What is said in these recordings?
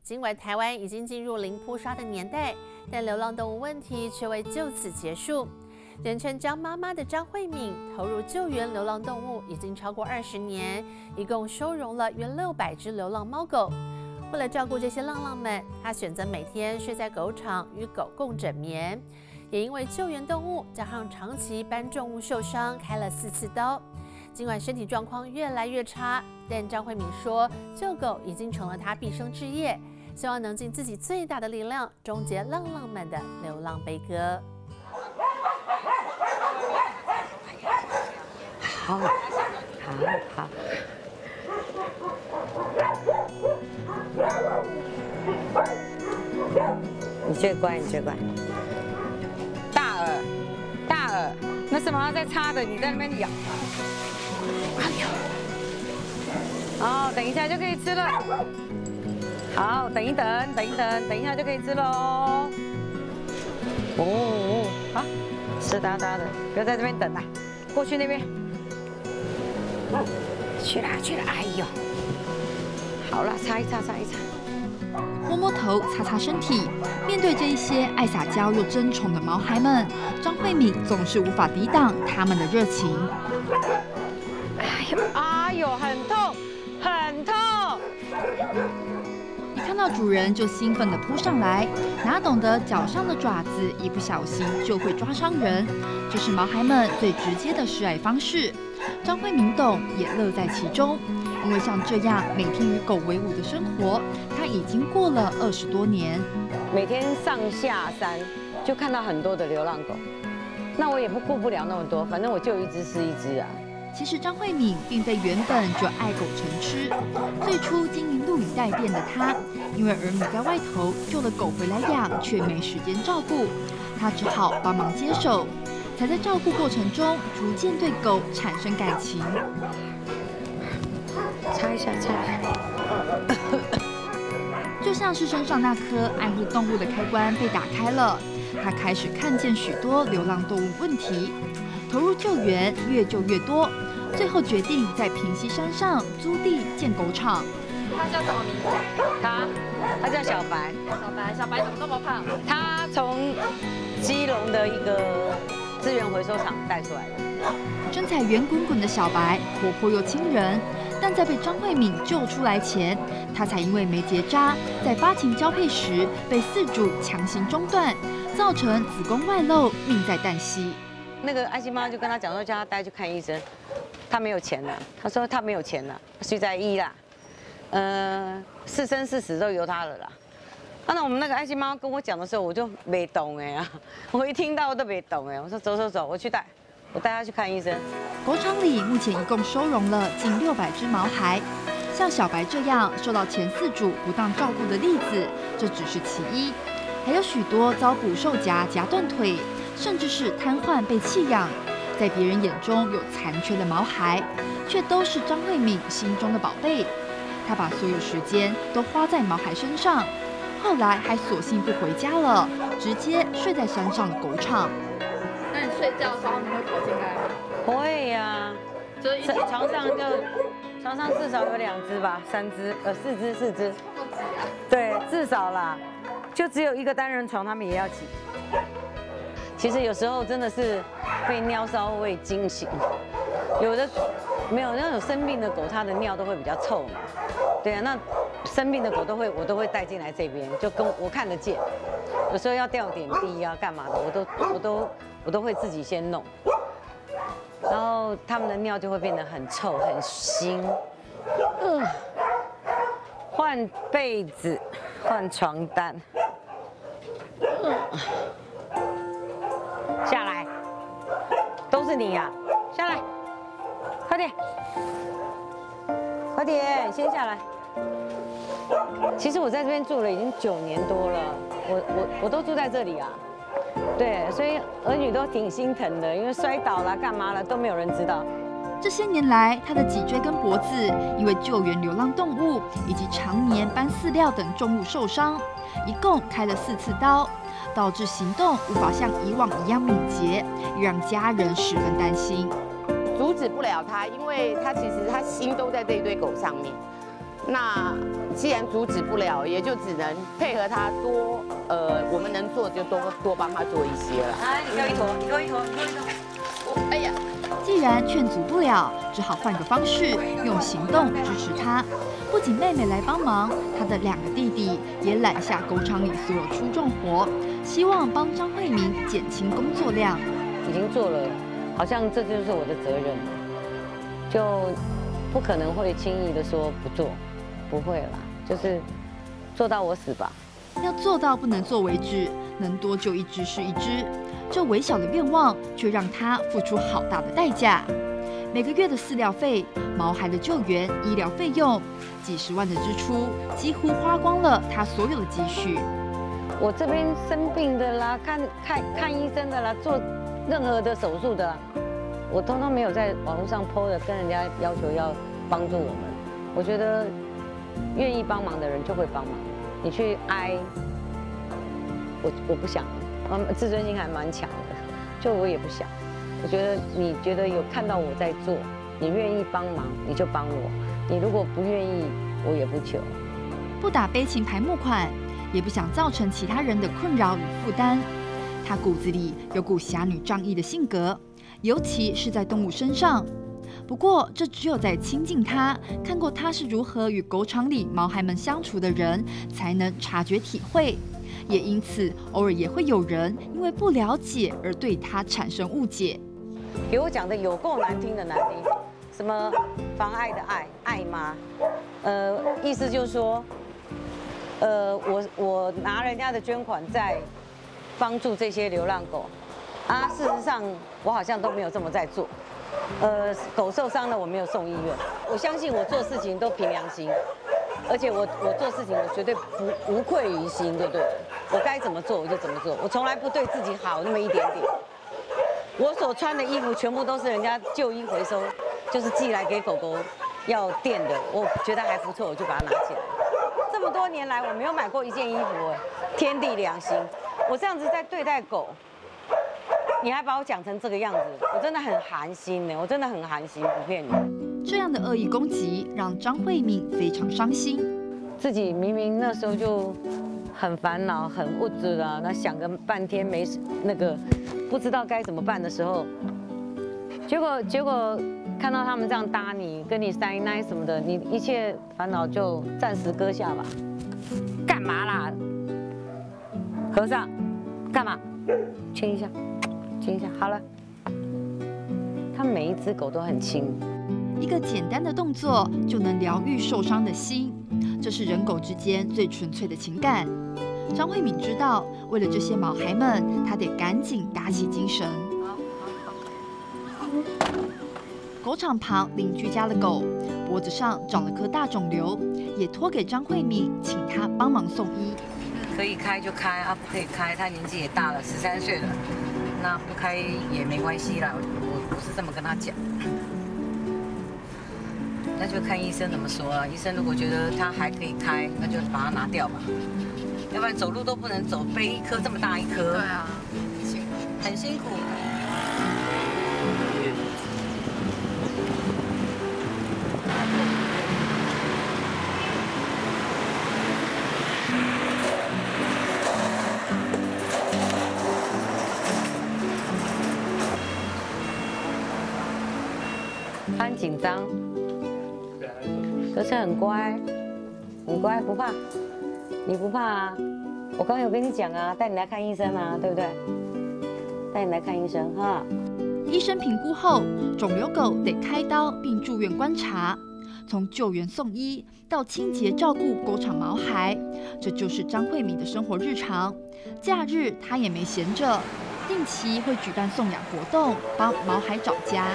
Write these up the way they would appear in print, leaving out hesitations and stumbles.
尽管台湾已经进入零扑杀的年代，但流浪动物问题却未就此结束。人称张妈妈的张慧敏投入救援流浪动物已经超过20年，一共收容了约600只流浪猫狗。为了照顾这些浪浪们，她选择每天睡在狗场与狗共枕眠。也因为救援动物加上长期搬重物受伤，开了4次刀。尽管身体状况越来越差，但张慧敏说，救狗已经成了她毕生志业，希望能尽自己最大的力量，终结浪浪们的流浪悲歌。 好，你最乖，你最乖。大耳，那什么要再擦的？你在那边咬。哎呦，好，等一下就可以吃了。好，等一下就可以吃喽。哦，好，湿哒哒的，不要在这边等了，过去那边。去啦，哎呦，好了，擦一擦。 摸摸头，擦擦身体。面对这一些爱撒娇又争宠的毛孩们，张慧敏总是无法抵挡他们的热情。 哎呦，很痛！ 一看到主人就兴奋地扑上来，哪懂得脚上的爪子一不小心就会抓伤人，这是毛孩们最直接的示爱方式。张慧敏懂，也乐在其中。因为像这样每天与狗为伍的生活，他已经过了20多年。 每天上下山就看到很多的流浪狗，那我也顾不了那么多，反正我救一只是一只啊。 其实张慧敏并非原本就爱狗成痴，最初经营录影带店的她，因为儿女在外头，救了狗回来养，却没时间照顾，她只好帮忙接手，才在照顾过程中逐渐对狗产生感情。 擦一下。 就像是身上那颗爱护动物的开关被打开了，他开始看见许多流浪动物问题，投入救援，越救越多，最后决定在平溪山上租地建狗场。 他叫什么名字？ 他叫小白。 小白怎么那么胖？ 他从基隆的一个资源回收厂带出来的。 身材圆滚滚的小白，活泼又亲人。但在被张慧敏救出来前，他才因为没结扎，在发情交配时被饲主强行中断，造成子宫外露，命在旦夕。 那个爱心妈就跟他讲说，叫他带去看医生，他没有钱了。他说他没有钱了，睡在医啦，是生是死都由他了啦。那我们那个爱心妈跟我讲的时候，我就没懂哎啊，我一听到我都没懂哎，我说走，我去带。我带他去看医生。 狗场里目前一共收容了近600只毛孩，像小白这样受到前饲主不当照顾的例子，这只是其一，还有许多遭捕兽夹夹断腿，甚至是瘫痪被弃养，在别人眼中有残缺的毛孩，却都是张慧敏心中的宝贝。她把所有时间都花在毛孩身上，后来还索性不回家了，直接睡在山上的狗场。 那你睡觉的时候，你会跑进来吗？ 会呀， 就是床上至少有2只吧，3只，4只。对，至少啦，就只有一个单人床，他们也要挤。其实有时候真的是被尿骚味惊醒，有的没有那种生病的狗，它的尿都会比较臭嘛。对啊，那生病的狗我都会带进来这边，就跟我看得见。有时候要吊点滴啊，干嘛的，我都会自己先弄。然后它们的尿就会变得很臭、很腥。换被子，换床单。下来，都是你呀！下来，快点，先下来。其实我在这边住了已经9年多了，我都住在这里啊。对，所以儿女都挺心疼的，因为摔倒了、干嘛了都没有人知道。 这些年来，他的脊椎跟脖子因为救援流浪动物以及常年搬饲料等重物受伤，一共开了4次刀，导致行动无法像以往一样敏捷，也让家人十分担心。 阻止不了他，因为他其实他心都在这一堆狗上面。那既然阻止不了，也就只能配合他多，我们能做就多帮他做一些了。 来，你给我一坨，你给我一坨，你给我一坨。 哎呀， 既然劝阻不了，只好换个方式，用行动支持他。不仅妹妹来帮忙，他的2个弟弟也揽下狗场里所有出重活，希望帮张慧明减轻工作量。 已经做了，好像这就是我的责任了，就不可能会轻易的说不做，不会啦，就是做到我死吧。 要做到不能做为止，能多救一只是一只。这微小的愿望，却让他付出好大的代价。每个月的饲料费、毛孩的救援、医疗费用，几十万的支出，几乎花光了他所有的积蓄。 我这边生病的啦，看医生的啦，做任何的手术的啦，我通通没有在网络上 PO 的，跟人家要求要帮助我们。我觉得愿意帮忙的人就会帮忙，你去哀，我不想，自尊心还蛮强的，就我也不想。我觉得你觉得有看到我在做，你愿意帮忙你就帮我，你如果不愿意，我也不求。 不打悲情牌募款，也不想造成其他人的困扰与负担。他骨子里有股侠女仗义的性格，尤其是在动物身上。不过，这只有在亲近他、看过他是如何与狗场里毛孩们相处的人，才能察觉体会。也因此，偶尔也会有人因为不了解而对他产生误解。 给我讲的有够难听的难听，什么妨碍的爱妈，意思就是说，我拿人家的捐款在帮助这些流浪狗，啊，事实上我好像都没有这么在做。狗受伤了我没有送医院，我相信我做事情都凭良心，而且我做事情我绝对无愧于心，对不对？我该怎么做我就怎么做，我从来不对自己好那么一点点。我所穿的衣服全部都是人家旧衣回收，就是寄来给狗狗要垫的，我觉得还不错，我就把它拿起来。这么多年来我没有买过一件衣服，天地良心，我这样子在对待狗，你还把我讲成这个样子，我真的很寒心呢，我真的很寒心，不骗你。 这样的恶意攻击让张慧敏非常伤心， 自己明明那时候就很烦恼、很无助的，那想个半天没那个不知道该怎么办的时候，结果看到他们这样搭你、跟你塞奶什么的，你一切烦恼就暂时搁下吧。干嘛啦？和尚，干嘛？亲一下，亲一下，好了。他们每一只狗都很亲。 一个简单的动作就能疗愈受伤的心，这是人狗之间最纯粹的情感。张慧敏知道，为了这些毛孩们，她得赶紧打起精神。狗场旁邻居家的狗脖子上长了颗大肿瘤，也托给张慧敏，请她帮忙送医。 可以开就开啊，不可以开，他年纪也大了，13岁了，那不开也没关系啦。我是这么跟他讲。那就看医生怎么说啊。医生如果觉得他还可以开，那就把它拿掉吧。要不然走路都不能走，背一颗这么大一颗。对啊，很辛苦。他很紧张。可是很乖，很乖，不怕。你不怕啊？我刚刚有跟你讲啊，带你来看医生啊，对不对？带你来看医生哈。 医生评估后，肿瘤狗得开刀并住院观察。从救援送医到清洁照顾狗场毛孩，这就是张慧敏的生活日常。假日她也没闲着，定期会举办送养活动，帮毛孩找家。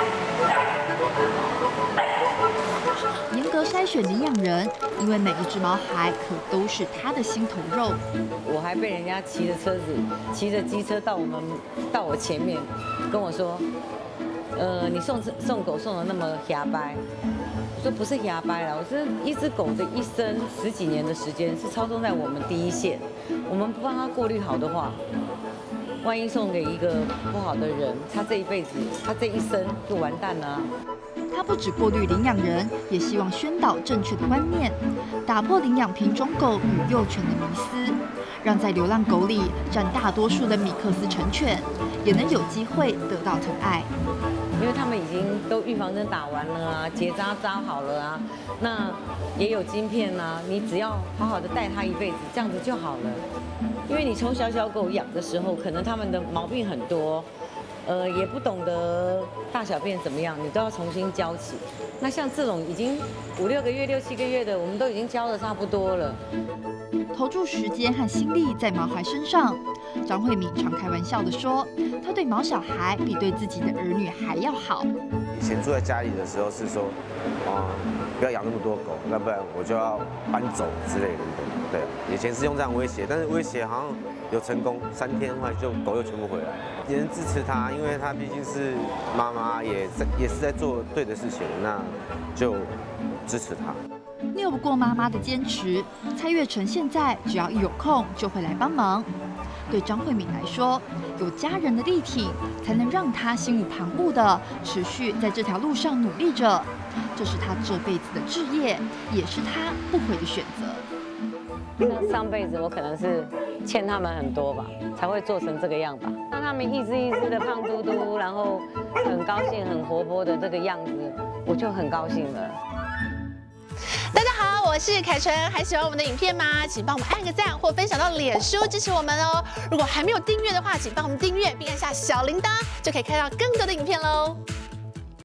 严格筛选领养人，因为每一只毛孩可都是他的心头肉。 我还被人家骑着车子，骑着机车到我前面，跟我说，你送狗送的那么瞎掰。我说不是瞎掰啦，我说一只狗的一生10几年的时间是操纵在我们第一线，我们不帮它过滤好的话，万一送给一个不好的人，他这一辈子，他这一生就完蛋了啊。 他不只过滤领养人，也希望宣导正确的观念，打破领养品种狗与幼犬的迷思，让在流浪狗里占大多数的米克斯成犬也能有机会得到疼爱。 因为他们已经都预防针打完了啊，结扎扎好了啊，那也有晶片啊，你只要好好的带它一辈子，这样子就好了。因为你从小狗养的时候，可能他们的毛病很多，也不懂得大小便怎么样，你都要重新教起。那像这种已经5、6个月、6、7个月的，我们都已经教得差不多了。 投注时间和心力在毛孩身上，张慧敏常开玩笑地说，她对毛小孩比对自己的儿女还要好。 以前住在家里的时候是说，不要养那么多狗，要不然我就要搬走之类的。对，以前是用这样威胁，但是威胁好像有成功，3天后来就狗又全部回来，也能支持他，因为他毕竟是妈妈，也是在做对的事情，那就支持他。 拗不过妈妈的坚持，蔡月成现在只要一有空就会来帮忙。对张慧敏来说，有家人的力挺，才能让她心无旁骛的持续在这条路上努力着。这是她这辈子的志业，也是她不悔的选择。 上辈子我可能是欠他们很多吧，才会做成这个样吧。让他们一只一只的胖嘟嘟，然后很高兴、很活泼的这个样子，我就很高兴了。 大家好，我是凯纯，还喜欢我们的影片吗？请帮我们按个赞或分享到脸书支持我们哦。如果还没有订阅的话，请帮我们订阅并按下小铃铛，就可以看到更多的影片喽。